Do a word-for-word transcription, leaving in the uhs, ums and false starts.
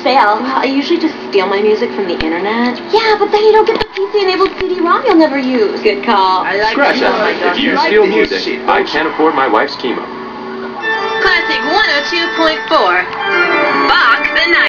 fail. Well, I usually just steal my music from the internet. Yeah, but then you don't get the P C-enabled C D ROM you'll never use. Good call. I like Scratch that. that. If you steal music, I can't afford my wife's chemo. Classic one oh two point four. Bach the Night.